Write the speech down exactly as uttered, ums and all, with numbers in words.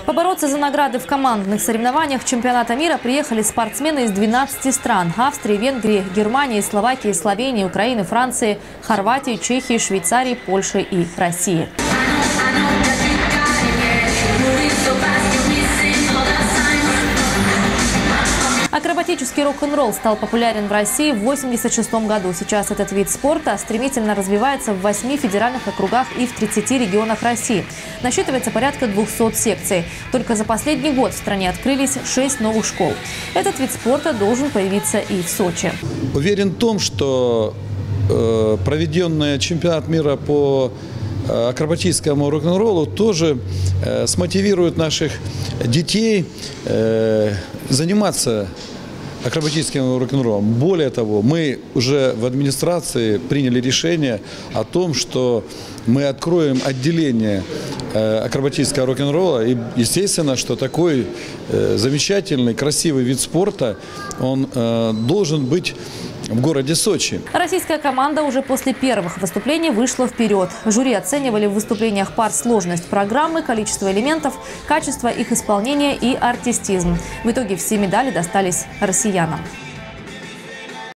Побороться за награды в командных соревнованиях чемпионата мира приехали спортсмены из двенадцати стран – Австрии, Венгрии, Германии, Словакии, Словении, Украины, Франции, Хорватии, Чехии, Швейцарии, Польши и России. Акробатический рок-н-ролл стал популярен в России в восемьдесят шестом году. Сейчас этот вид спорта стремительно развивается в восьми федеральных округах и в тридцати регионах России. Насчитывается порядка двухсот секций. Только за последний год в стране открылись шесть новых школ. Этот вид спорта должен появиться и в Сочи. Уверен в том, что э, проведенный чемпионат мира по акробатическому рок-н-роллу тоже э, смотивирует наших детей э, заниматься акробатическим рок-н-роллом. Более того, мы уже в администрации приняли решение о том, что мы откроем отделение э, акробатического рок-н-ролла. И естественно, что такой э, замечательный, красивый вид спорта, он э, должен быть в городе Сочи. Российская команда уже после первых выступлений вышла вперед. Жюри оценивали в выступлениях пар сложность программы, количество элементов, качество их исполнения и артистизм. В итоге все медали достались россиянам.